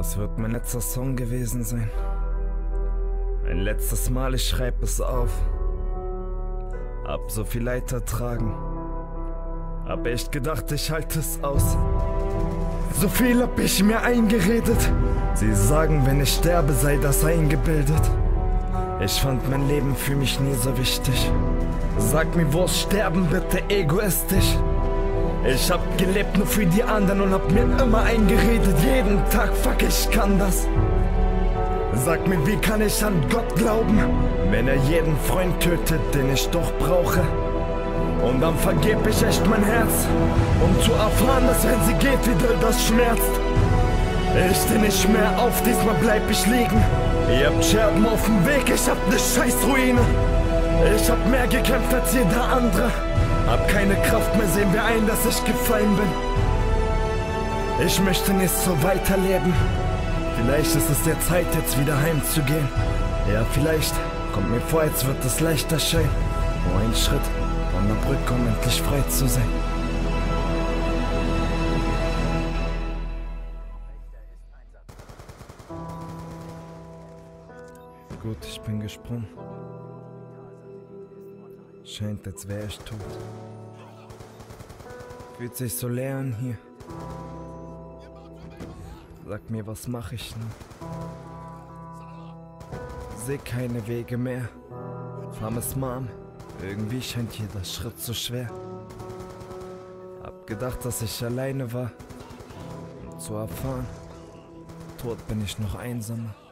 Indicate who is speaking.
Speaker 1: Das wird mein letzter Song gewesen sein. Ein letztes Mal, ich schreib es auf. Hab so viel Leid ertragen. Hab echt gedacht, ich halte es aus. So viel hab ich mir eingeredet. Sie sagen, wenn ich sterbe, sei das eingebildet. Ich fand mein Leben für mich nie so wichtig. Sag mir, wo's sterben, bitte egoistisch. Ich hab gelebt nur für die anderen und hab mir immer eingeredet, jeden Tag, fuck, ich kann das. Sag mir, wie kann ich an Gott glauben, wenn er jeden Freund tötet, den ich doch brauche? Und dann vergeb ich echt mein Herz, um zu erfahren, dass wenn sie geht, wie doll das schmerzt. Ich steh nicht mehr auf, diesmal bleib ich liegen. Ihr habt Scherben auf dem Weg, ich hab ne Scheißruine. Ich hab mehr gekämpft als jeder andere. Hab keine Kraft mehr, sehen wir ein, dass ich gefallen bin. Ich möchte nicht so weiterleben. Vielleicht ist es der Zeit, jetzt wieder heimzugehen. Ja, vielleicht kommt mir vor, als wird es leichter scheinen. Nur ein Schritt von der Brücke, um endlich frei zu sein. Gut, ich bin gesprungen. Scheint, als wäre ich tot. Fühlt sich so leer an hier. Sag mir, was mache ich nun? Seh keine Wege mehr. Farmes Mom, irgendwie scheint jeder Schritt so schwer. Hab gedacht, dass ich alleine war. Um zu erfahren, tot bin ich noch einsamer.